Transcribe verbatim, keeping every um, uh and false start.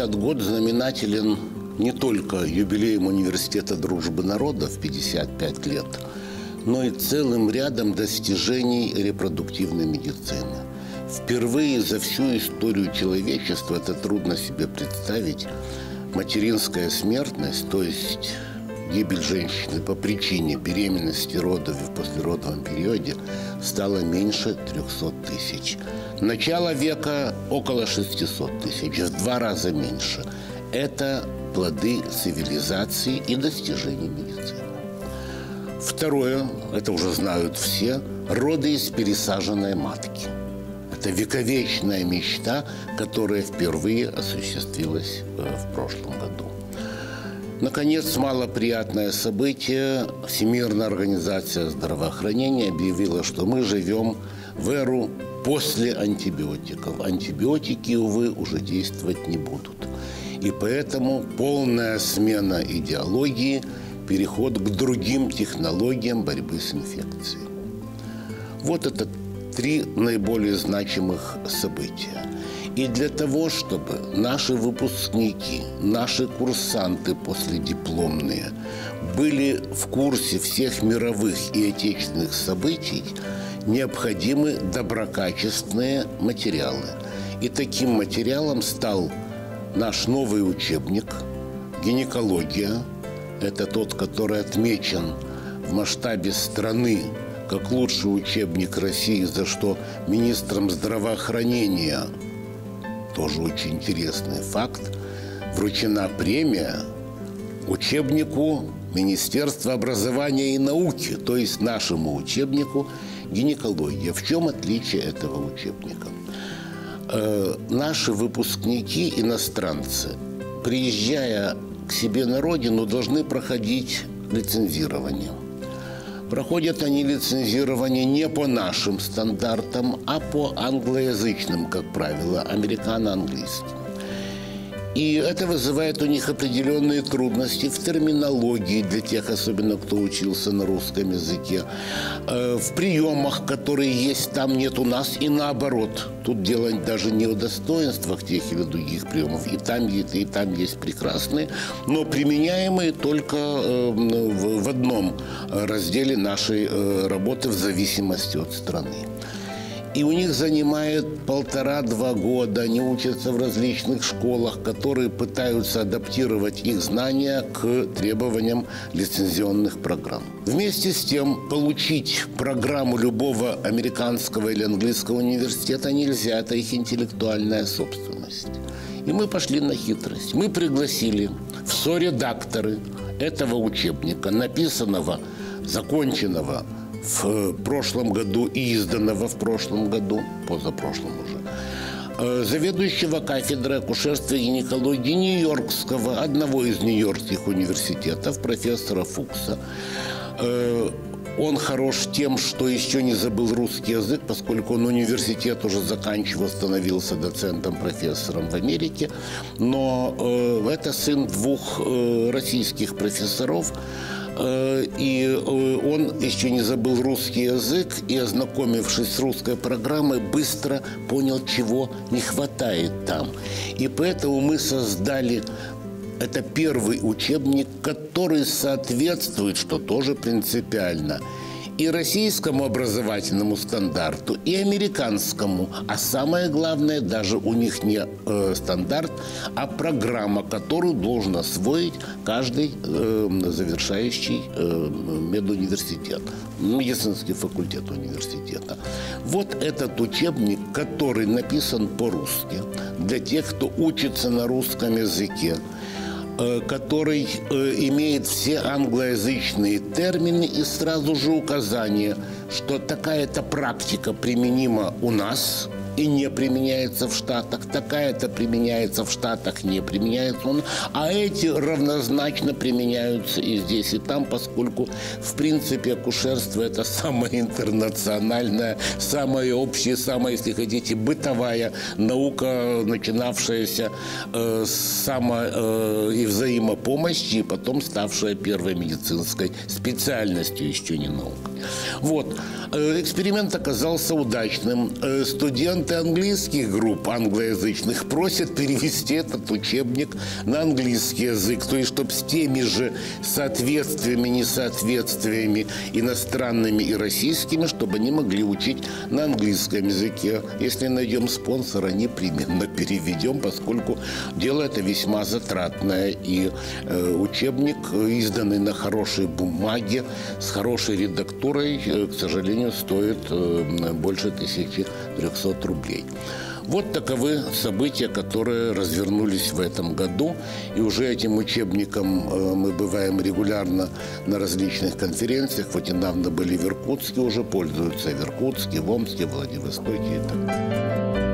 этот год знаменателен не только юбилеем Университета дружбы народов пятьдесят пять лет, но и целым рядом достижений репродуктивной медицины. Впервые за всю историю человечества, это трудно себе представить, материнская смертность, то есть гибель женщины по причине беременности, родов и в послеродовом периоде, стала меньше трехсот тысяч. Начало века около шестисот тысяч, в два раза меньше. Это плоды цивилизации и достижений медицины. Второе, это уже знают все, роды из пересаженной матки. Это вековечная мечта, которая впервые осуществилась в прошлом году. Наконец, малоприятное событие. Всемирная организация здравоохранения объявила, что мы живем в эру после антибиотиков. Антибиотики, увы, уже действовать не будут. И поэтому полная смена идеологии, переход к другим технологиям борьбы с инфекцией. Вот это три наиболее значимых события. И для того, чтобы наши выпускники, наши курсанты последипломные были в курсе всех мировых и отечественных событий, необходимы доброкачественные материалы. И таким материалом стал наш новый учебник «Гинекология». Это тот, который отмечен в масштабе страны как лучший учебник России, за что министром здравоохранения, тоже очень интересный факт, вручена премия учебнику Министерства образования и науки, то есть нашему учебнику «Гинекология». В чем отличие этого учебника? Э, наши выпускники, иностранцы, приезжая к себе на родину, должны проходить лицензирование. Проходят они лицензирование не по нашим стандартам, а по англоязычным, как правило, американо-английским. И это вызывает у них определенные трудности в терминологии для тех, особенно кто учился на русском языке, в приемах, которые есть там, нет у нас, и наоборот. Тут дело даже не о достоинствах тех или других приемов. И там есть, и там есть прекрасные, но применяемые только в одном разделе нашей работы в зависимости от страны. И у них занимает полтора-два года. Они учатся в различных школах, которые пытаются адаптировать их знания к требованиям лицензионных программ. Вместе с тем, получить программу любого американского или английского университета нельзя. Это их интеллектуальная собственность. И мы пошли на хитрость. Мы пригласили в соредакторы этого учебника, написанного, законченного в прошлом году и изданного в прошлом году, позапрошлом уже, заведующего кафедрой акушерства и гинекологии Нью-Йоркского, одного из нью-йоркских университетов, профессора Фукса. Он хорош тем, что еще не забыл русский язык, поскольку он университет уже заканчивал, становился доцентом, профессором в Америке. Но э, это сын двух э, российских профессоров, и он еще не забыл русский язык, и, ознакомившись с русской программой, быстро понял, чего не хватает там. И поэтому мы создали, это первый учебник, который соответствует, что тоже принципиально, и российскому образовательному стандарту, и американскому. А самое главное, даже у них не э, стандарт, а программа, которую должен освоить каждый э, завершающий э, медуниверситет, медицинский факультет университета. Вот этот учебник, который написан по-русски, для тех, кто учится на русском языке, который э, имеет все англоязычные термины и сразу же указание, что такая-то практика применима у нас и не применяется в Штатах, такая-то применяется в Штатах, не применяется у нас, а эти равнозначно применяются и здесь, и там, поскольку, в принципе, акушерство – это самая интернациональная, самая общая, самая, если хотите, бытовая наука, начинавшаяся э, с само- э, и взаимопомощи, и потом ставшая первой медицинской специальностью, еще не наукой. Вот. Эксперимент оказался удачным. Студент студенты английских групп, англоязычных, просят перевести этот учебник на английский язык. То есть, чтобы с теми же соответствиями, несоответствиями иностранными и российскими, чтобы они могли учить на английском языке. Если найдем спонсора, непременно переведем, поскольку дело это весьма затратное. И э, учебник, изданный на хорошей бумаге, с хорошей редактурой, э, к сожалению, стоит э, больше тысячи трехсот рублей. Вот таковы события, которые развернулись в этом году. И уже этим учебником э, мы бываем регулярно на различных конференциях. Вот недавно были в Иркутске, уже пользуются в Иркутске, в Омске, в Владивостоке и так далее.